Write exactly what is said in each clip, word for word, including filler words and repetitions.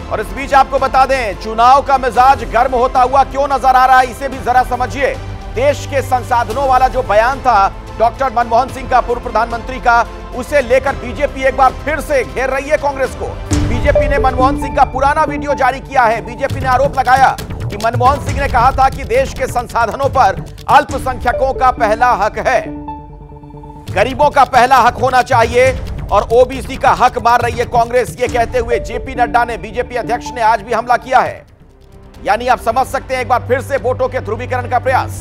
और इस बीच आपको बता दें, चुनाव का मिजाज गर्म होता हुआ क्यों नजर आ रहा है, इसे भी जरा समझिए। देश के संसाधनों वाला जो बयान था डॉक्टर मनमोहन सिंह का, पूर्व प्रधानमंत्री का, उसे लेकर बीजेपी एक बार फिर से घेर रही है कांग्रेस को। बीजेपी ने मनमोहन सिंह का पुराना वीडियो जारी किया है। बीजेपी ने आरोप लगाया कि मनमोहन सिंह ने कहा था कि देश के संसाधनों पर अल्पसंख्यकों का पहला हक है, गरीबों का पहला हक होना चाहिए, और ओबीसी का हक मार रही है कांग्रेस। ये कहते हुए जेपी नड्डा ने, बीजेपी अध्यक्ष ने आज भी हमला किया है। यानी आप समझ सकते हैं एक बार फिर से वोटों के ध्रुवीकरण का प्रयास।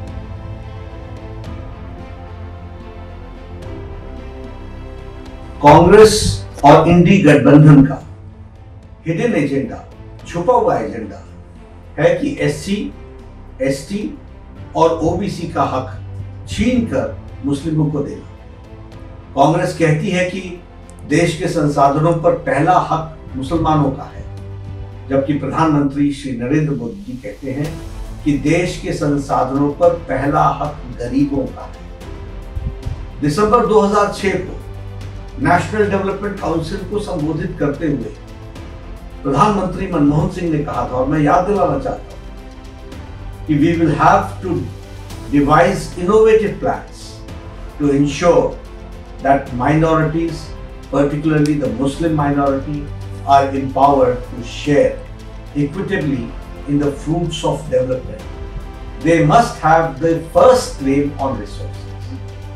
कांग्रेस और इंडी गठबंधन का हिडन एजेंडा, छुपा हुआ एजेंडा है कि एससी, एसटी और ओबीसी का हक छीनकर मुस्लिमों को देना। कांग्रेस कहती है कि देश के संसाधनों पर पहला हक मुसलमानों का है, जबकि प्रधानमंत्री श्री नरेंद्र मोदी जी कहते हैं कि देश के संसाधनों पर पहला हक गरीबों का है। दिसंबर दो हज़ार छह को नेशनल डेवलपमेंट काउंसिल को संबोधित करते हुए प्रधानमंत्री मनमोहन सिंह ने कहा था, और मैं याद दिलाना चाहता हूं कि we will have to devise innovative plans to ensure that minorities, particularly the Muslim minority, are empowered to share equitably in the fruits of development. They must have the first claim on resources.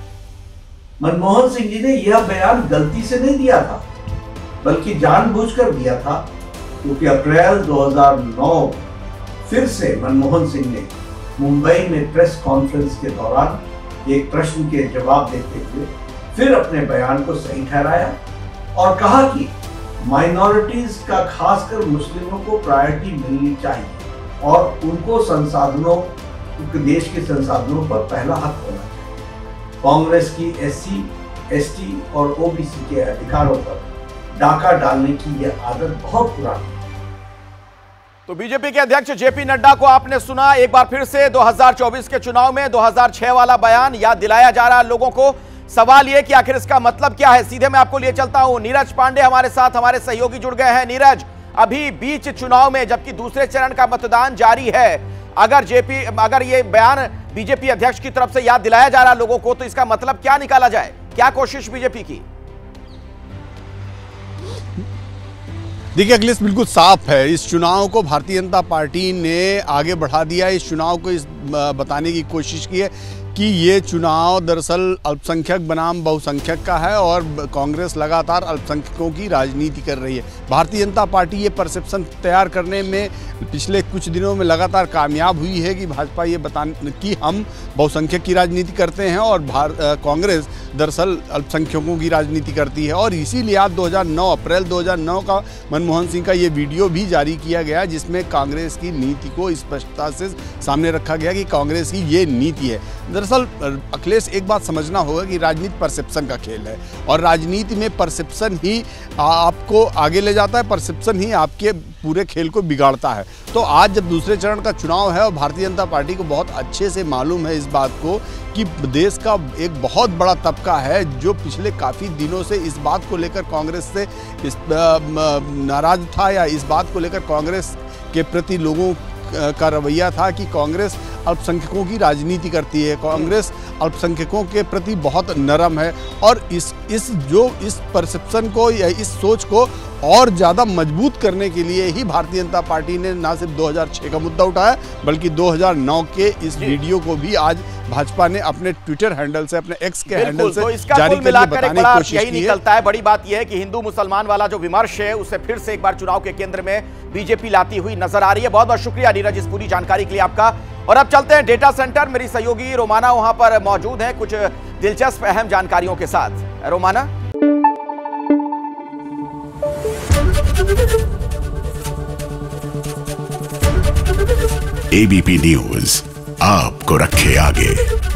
Manmohan Singh ji ने यह बयान गलती से नहीं दिया था, बल्कि जानबूझकर दिया था, क्योंकि अप्रैल दो हज़ार नौ फिर से मनमोहन सिंह ने मुंबई में प्रेस कॉन्फ्रेंस के दौरान एक प्रश्न के जवाब देते हुए फिर अपने बयान को सही ठहराया और कहा कि माइनॉरिटीज का, खासकर मुस्लिमों को प्रायोरिटी मिलनी चाहिए और उनको संसाधनों, देश के संसाधनों पर पहला हक होना चाहिए। कांग्रेस की एससी, एसटी और ओबीसी के अधिकारों पर डाका डालने की यह आदत बहुत पुरानी है। तो बीजेपी के अध्यक्ष जेपी नड्डा को आपने सुना। एक बार फिर से दो हज़ार चौबीस के चुनाव में दो हज़ार छह वाला बयान याद दिलाया जा रहा है लोगों को। सवाल यह कि आखिर इसका मतलब क्या है। सीधे मैं आपको लिए चलता हूं, नीरज पांडे हमारे साथ, हमारे सहयोगी जुड़ गए हैं। नीरज, अभी बीच चुनाव में, जबकि दूसरे चरण का मतदान जारी है, अगर जेपी अगर ये बयान बीजेपी अध्यक्ष की तरफ से याद दिलाया जा रहा है लोगों को, तो इसका मतलब क्या निकाला जाए? क्या कोशिश बीजेपी की? देखिए अखिलेश, बिल्कुल साफ है, इस चुनाव को भारतीय जनता पार्टी ने आगे बढ़ा दिया। इस चुनाव को इस बताने की कोशिश की है कि ये चुनाव दरअसल अल्पसंख्यक बनाम बहुसंख्यक का है और कांग्रेस लगातार अल्पसंख्यकों की राजनीति कर रही है। भारतीय जनता पार्टी ये परसेप्शन तैयार करने में पिछले कुछ दिनों में लगातार कामयाब हुई है कि भाजपा ये बताने कि हम बहुसंख्यक की राजनीति करते हैं और कांग्रेस दरअसल अल्पसंख्यकों की राजनीति करती है। और इसीलिए आज दो हज़ार नौ अप्रैल दो हज़ार नौ का मनमोहन सिंह का ये वीडियो भी जारी किया गया, जिसमें कांग्रेस की नीति को स्पष्टता से सामने रखा गया कि कांग्रेस की ये नीति है। दरअसल अखिलेश, एक बात समझना होगा कि राजनीति परसेप्शन का खेल है और राजनीति में परसेप्शन ही आपको आगे ले जाता है, परसेप्शन ही आपके पूरे खेल को बिगाड़ता है। तो आज जब दूसरे चरण का चुनाव है और भारतीय जनता पार्टी को बहुत अच्छे से मालूम है इस बात को कि देश का एक बहुत बड़ा तबका है जो पिछले काफ़ी दिनों से इस बात को लेकर कांग्रेस से इस नाराज था या इस बात को लेकर कांग्रेस के प्रति लोगों का रवैया था कि कांग्रेस अल्पसंख्यकों की राजनीति करती है, कांग्रेस अल्पसंख्यकों के प्रति बहुत नरम है। और इस इस जो इस परसेप्शन को या इस सोच को और ज़्यादा मजबूत करने के लिए ही भारतीय जनता पार्टी ने न सिर्फ दो हज़ार छह का मुद्दा उठाया, बल्कि दो हज़ार नौ के इस वीडियो को भी आज भाजपा ने अपने ट्विटर हैंडल से, अपने एक्स के हैंडल से तो जारी करके बताने की कोशिश की है। निकलता है बड़ी बात यह है कि हिंदू मुसलमान वाला जो विमर्श है उसे फिर से एक बार चुनाव के केंद्र में बीजेपी लाती हुई नजर आ रही है। बहुत बहुत शुक्रिया नीरज इस पूरी जानकारी के लिए आपका। और अब चलते हैं डेटा सेंटर, मेरी सहयोगी रोमाना वहां पर मौजूद है कुछ दिलचस्प अहम जानकारियों के साथ। रोमाना, एबीपी न्यूज आपको रखे आगे।